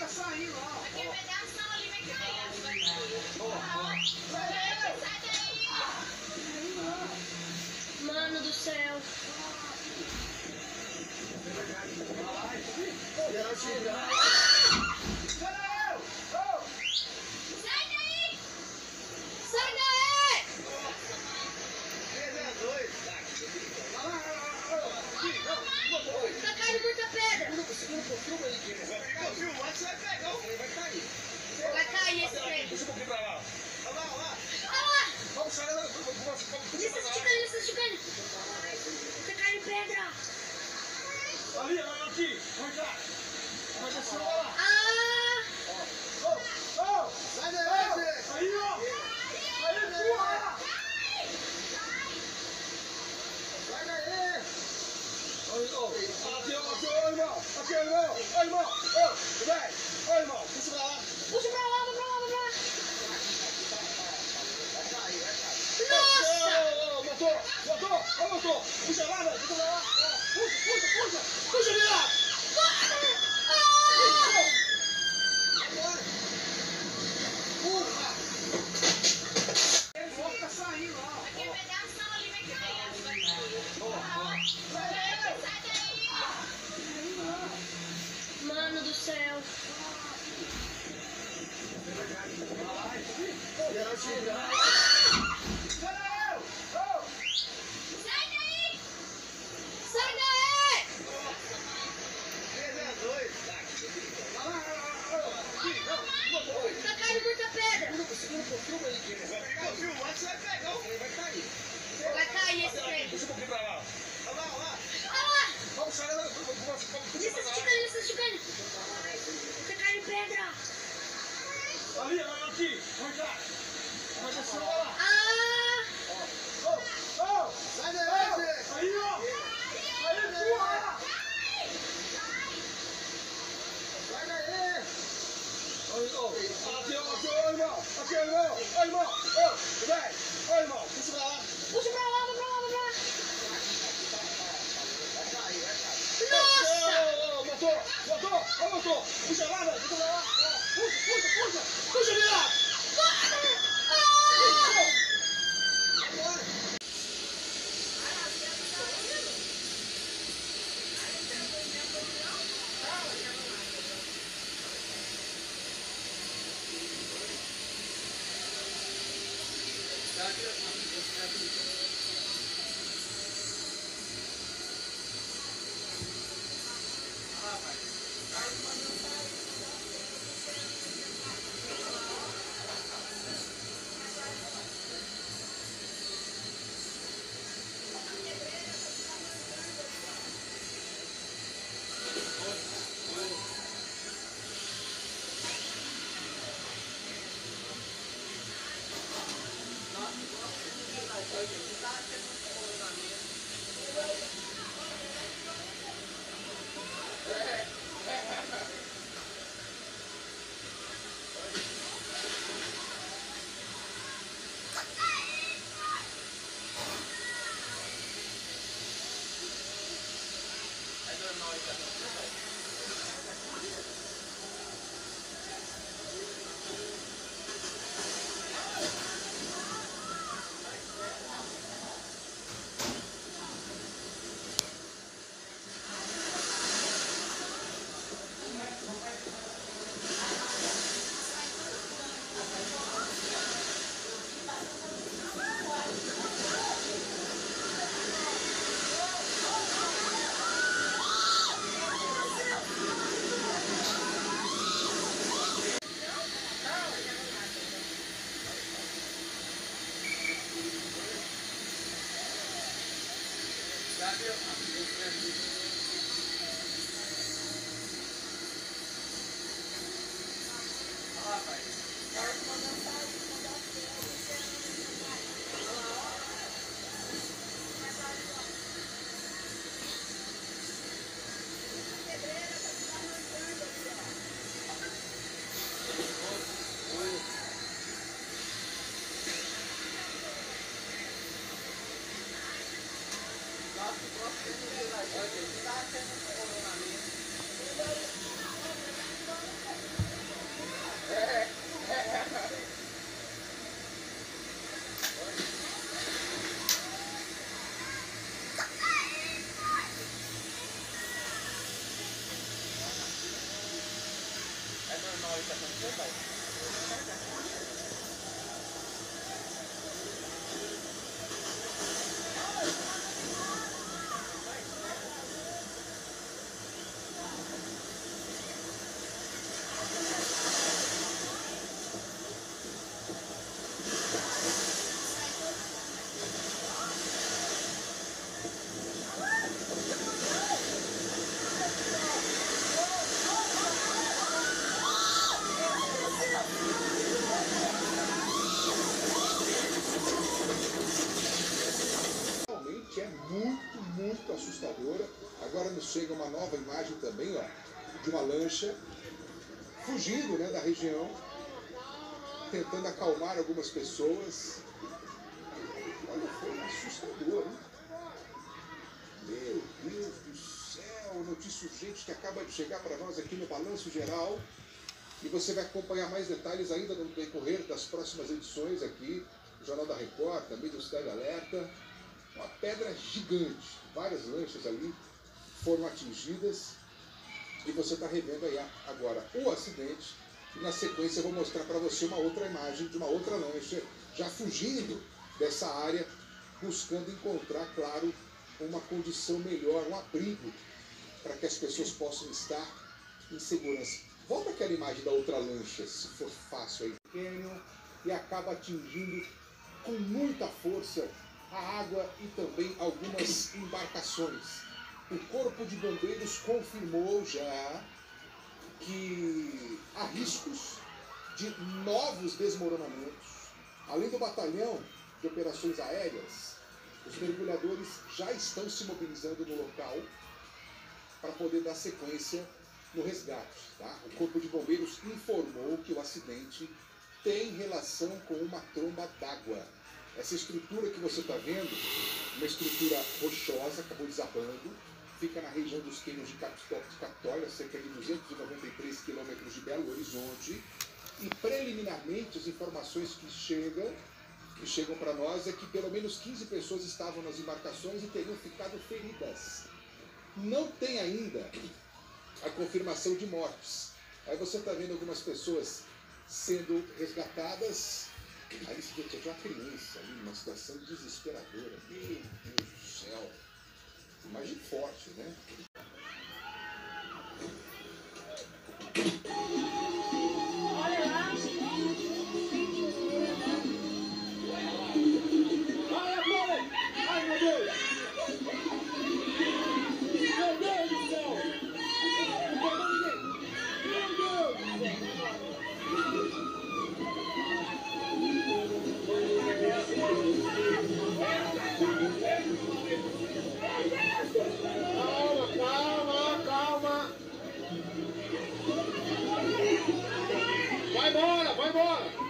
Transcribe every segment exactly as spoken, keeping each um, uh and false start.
saindo, ó. Aquele pedaço ali vai cair. Ó, ó. Sai daí. Mano do céu. Geral chega. Sai daí. Sai daí. três a dois. Tá caindo muita pedra. Segura um pouquinho aí, Guilherme. Vai ficar filmando, você vai pegar o trem, vai cair. Vai cair esse trem. Puxa um pouquinho pra lá. Olha lá, olha lá. Olha lá. Vamos sair lá. Vamos Lista esticando, lista esticando. Tá caindo pedra. ali, olha aqui. Vem cá. Vai descer, olha lá. Ah. Ô, ô. Sai daí, Zé. Aí, ó. Aí, porra. Sai daí. Ô, ô. Aqui, ó, aqui, ó, irmão. Aqui, irmão. Ô, irmão. Ô, velho. Ô, irmão. Puxa pra lá. Puxa pra lá, vai pra lá, vai pra lá. Nossa! Ô, motor! Motor! Ô, motor! Puxa lá, velho! Puxa lá! Puxa, puxa, puxa! Puxa, viado! Agora! Porra! Ele tá saindo, ó! Aquele pedaço ali vai cair. Ó, ó! Sai daí. Mano do céu. Geral chega! Sai daí. Sai daí. três a dois. Tá caindo muita pedra. Segura um pouquinho aí, Guilherme. Vai ficar filmando, você vai pegar o trem, vai cair. Vai cair esse trem. Puxa um pouquinho pra lá. Olha lá, olha lá. Olha lá. Vamos sair lá. Vamos Lista esticando, lista esticando. Tá caindo pedra. ali, olha aqui. Vem cá. Vai descer, olha lá. Ah. Ô, ô. Sai daí, Zé. Aí, ó. Aí, porra. Sai daí. Ô, ô. Aqui, ó, aqui, ó, irmão. Aqui, irmão. Ô, irmão. Ô, velho. Ô, irmão. Puxa pra lá. Puxa pra lá, vai pra lá, vai pra lá. Nossa! Ô, motor. Motor. Ô, motor. Puxa lá, velho. Puxa lá. Puxa, puxa, puxa. Puxa, viado. Agora! Thank you. Realmente é muito, muito assustadora. Agora nos chega uma nova imagem também, ó, de uma lancha fugindo, né, da região, tentando acalmar algumas pessoas. Olha, foi assustador, hein? Meu Deus do céu, notícia urgente que acaba de chegar para nós aqui no Balanço Geral. E você vai acompanhar mais detalhes ainda no decorrer das próximas edições aqui, do Jornal da Record, também do Cidade Alerta. Uma pedra gigante, várias lanchas ali foram atingidas. E você está revendo aí agora o acidente. E na sequência eu vou mostrar para você uma outra imagem de uma outra lancha, já fugindo dessa área, buscando encontrar, claro, uma condição melhor, um abrigo, para que as pessoas possam estar em segurança. Volta aquela imagem da outra lancha, se for fácil aí. Pequeno, e acaba atingindo com muita força a água e também algumas embarcações. O Corpo de Bombeiros confirmou já que há riscos de novos desmoronamentos. Além do batalhão de operações aéreas, os mergulhadores já estão se mobilizando no local para poder dar sequência no resgate. Tá? O Corpo de Bombeiros informou que o acidente tem relação com uma tromba d'água. Essa estrutura que você está vendo, uma estrutura rochosa, acabou desabando, fica na região dos cânions de Capitólio, a cerca de duzentos e noventa e três quilômetros de Belo Horizonte. E preliminarmente as informações que chegam, que chegam para nós é que pelo menos quinze pessoas estavam nas embarcações e teriam ficado feridas. Não tem ainda a confirmação de mortes. Aí você está vendo algumas pessoas sendo resgatadas. Aí você tinha uma criança ali, numa situação desesperadora. Meu Deus do céu. Imagem forte, né? Olha lá. Ai, ai, ai, meu Deus! Meu Deus do céu! Não pegou ninguém! Meu Deus do céu! Calma, calma, calma! Vai embora, vai embora!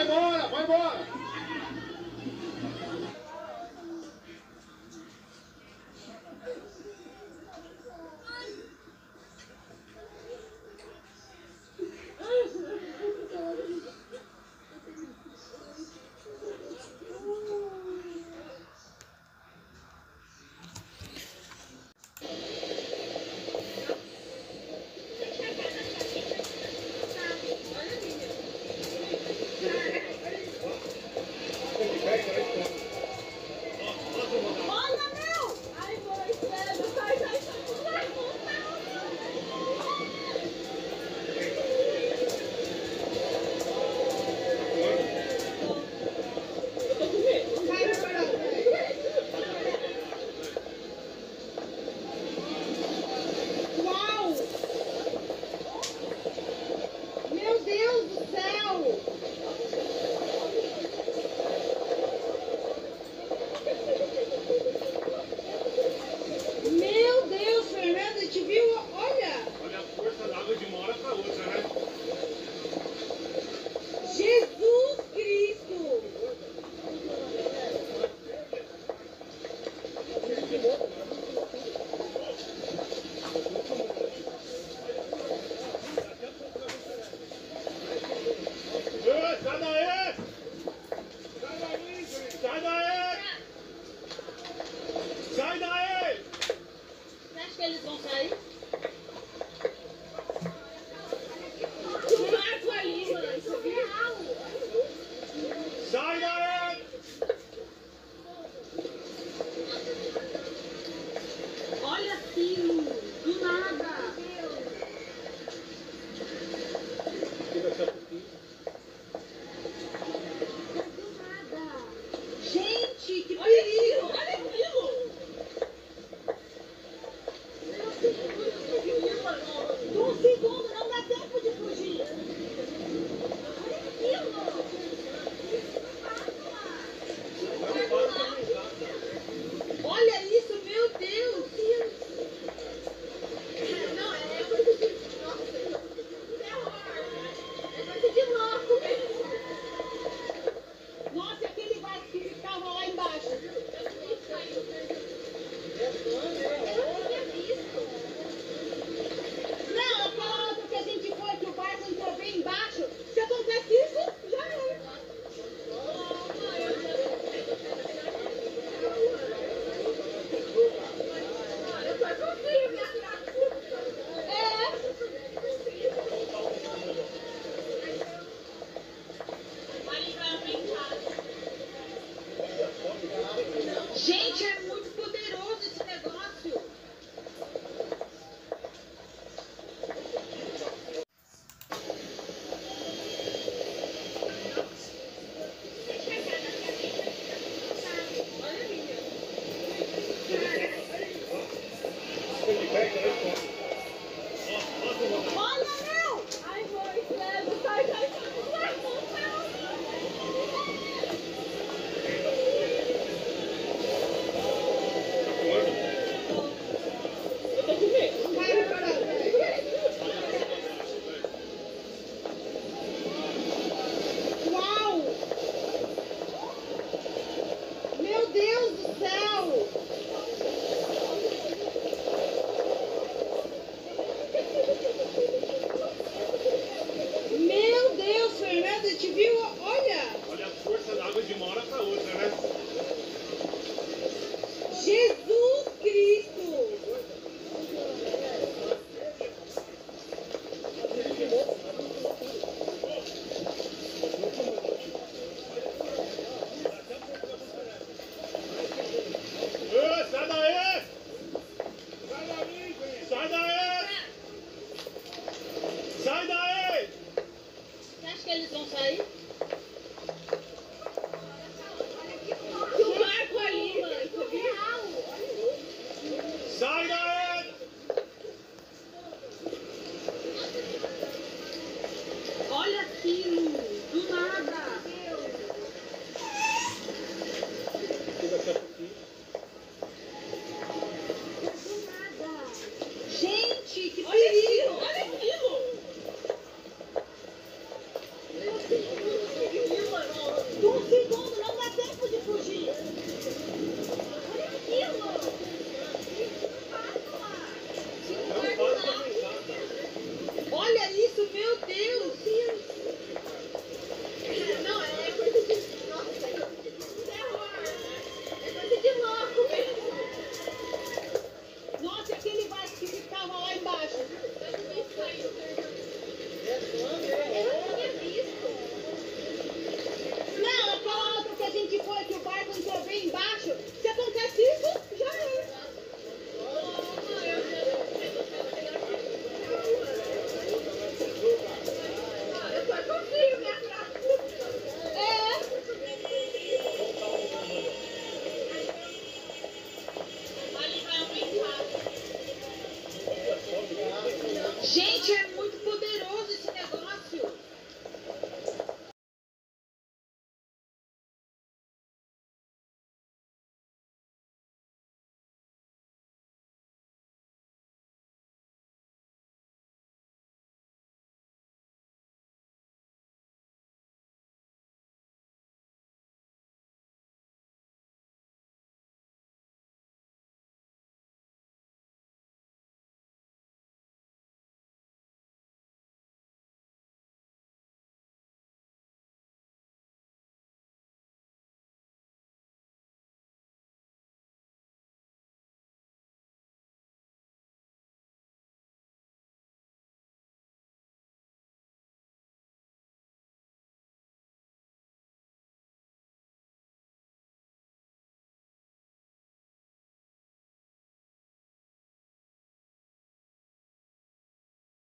embora, vai embora. Olha, meu! Ai, mãe, sério, sai, sai, sai. Uau! Meu Deus do céu! Meu Deus, Fernanda, a gente viu? Olha! Olha a força da água de uma hora para outra, né? Jesus Cristo! Ei, sai daí! Sai daí, gente! Sai daí! Sai daí! Você acha que eles vão sair? O Marco ali, mano, você viu? Sai daí! Olha aquilo! Do nada! Do nada! Gente, que perigo! Olha aquilo! Um segundo, não dá tempo de fugir! Olha aquilo! Olha isso, meu Deus! Não, é coisa de... Nossa, terror! É coisa de louco mesmo! Nossa, aquele barco que ficava lá embaixo! Não, aquela outra que a gente foi, que o barco entrou bem embaixo. Se acontece isso, já é. É. Gente, é muito poderoso esse negócio. Olha, meu! Ai, mãe, sério, sai, sai, sai. Eu tô com medo. Vai, vai, vai. Uau! Meu Deus do céu! Meu Deus, Fernanda, a gente viu? Olha! Olha a força da água de uma hora para outra, né? Jesus Cristo! Ei, sai daí! Sai daí, gente! Sai daí! Sai daí! Você acha que eles vão sair?